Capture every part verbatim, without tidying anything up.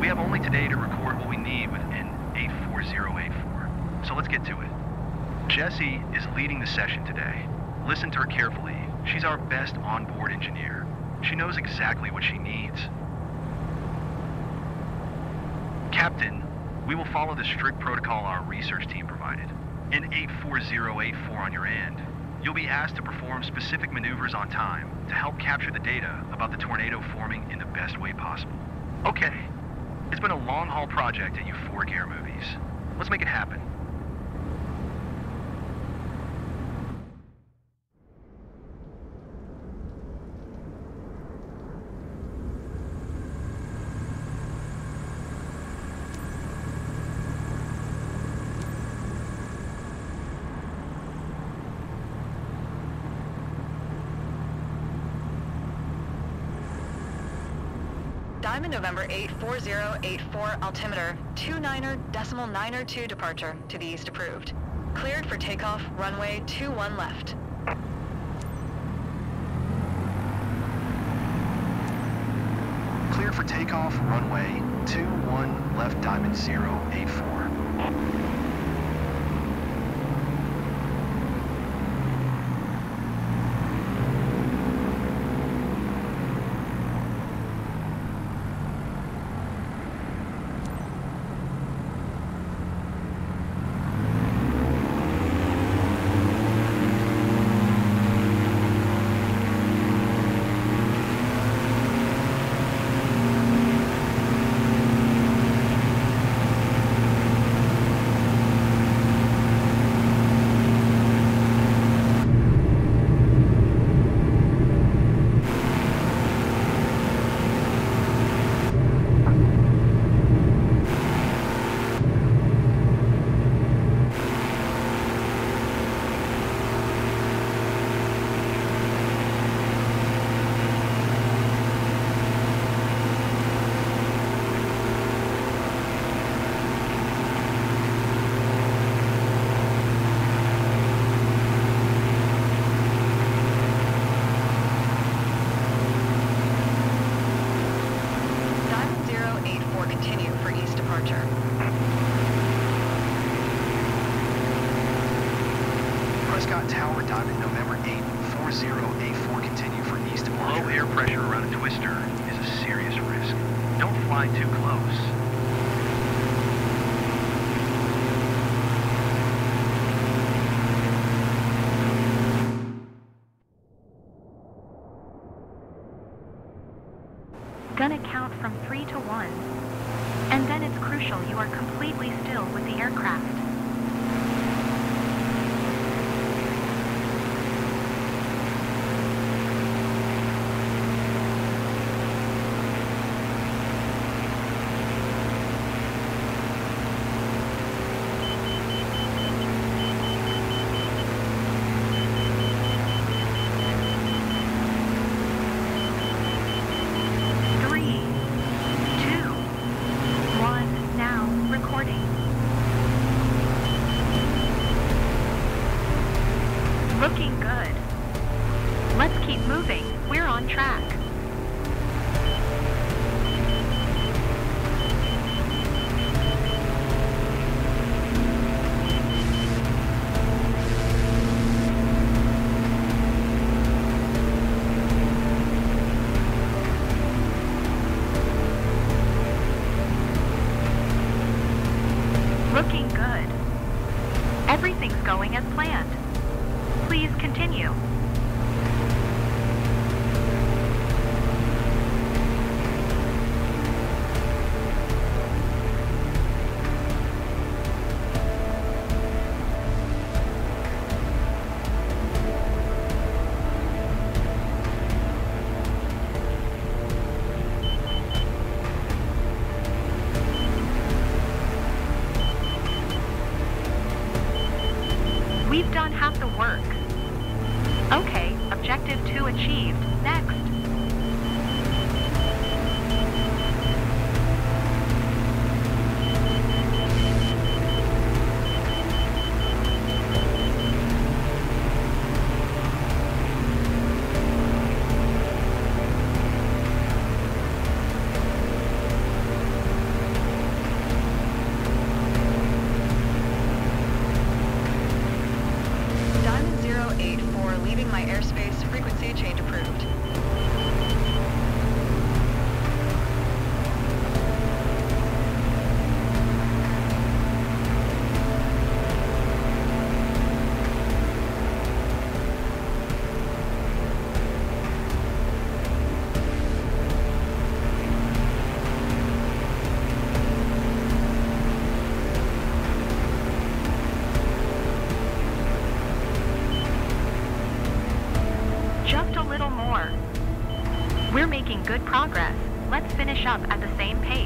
We have only today to record what we need within eight four zero eight four. So let's get to it. Jessie is leading the session today. Listen to her carefully. She's our best onboard engineer. She knows exactly what she needs. Captain, we will follow the strict protocol our research team provided. In eight four zero eight four on your end, you'll be asked to perform specific maneuvers on time to help capture the data about the tornado forming in the best way possible. Okay, it's been a long-haul project at Euphoric Air Movies. Let's make it happen. Diamond November eight four zero eight four altimeter two niner decimal niner two departure to the east approved. Cleared for takeoff, runway two one left. Clear for takeoff, runway two one left Diamond zero eight four. Prescott Tower, Diamond November eight four zero eight four, continue for east departure. Low air pressure around a twister is a serious risk. Don't fly too close. Gonna count from three to one. And then it's crucial you are completely still with the aircraft. Looking good. Let's keep moving. We're on track. Looking good. Everything's going as planned. Please continue. We've done half the work. Okay, objective two achieved. Next. We're making good progress. Let's finish up at the same pace.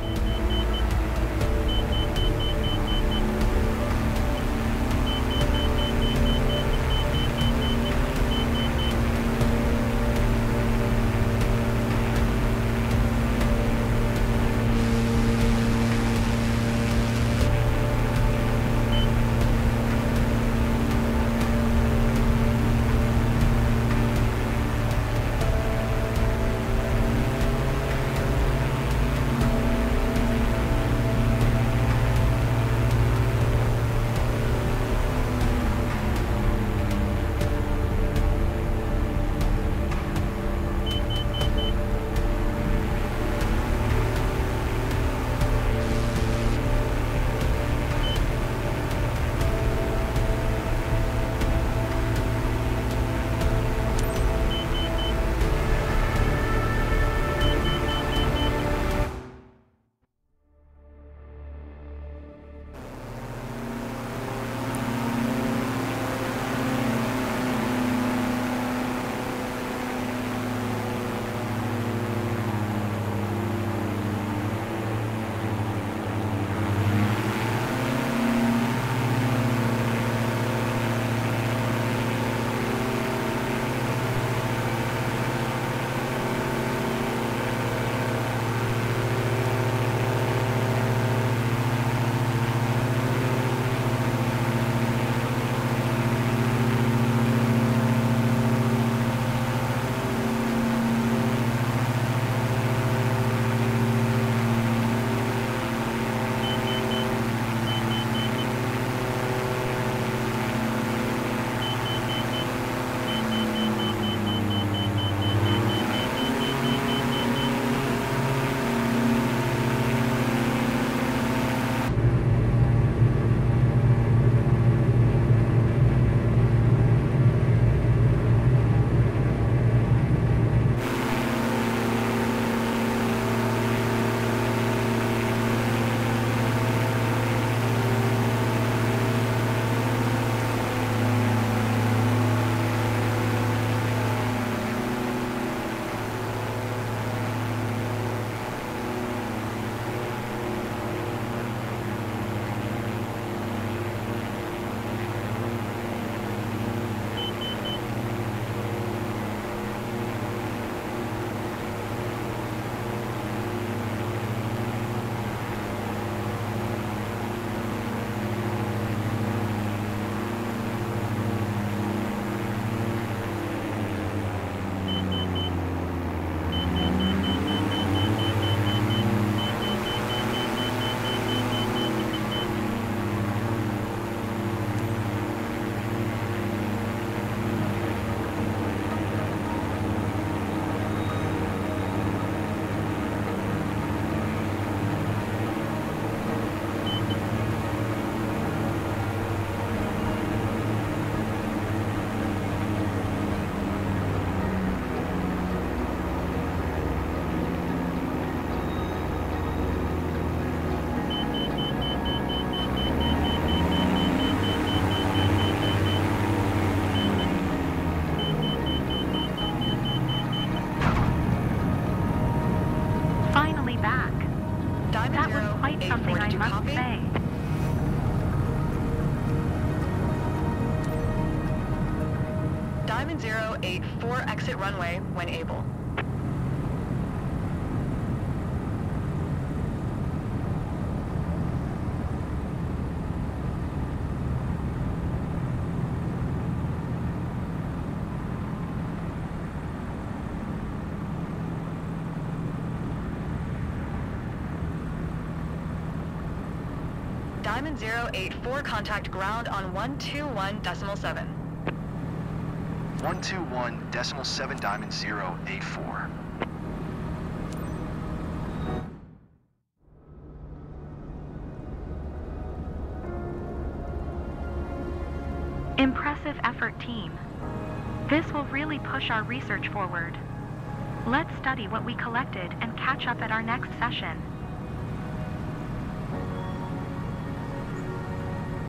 Diamond zero eight four, exit runway when able. Diamond zero eight four, contact ground on one two one decimal seven. one two one decimal seven Diamond zero eight four. Impressive effort, team. This will really push our research forward. Let's study what we collected and catch up at our next session.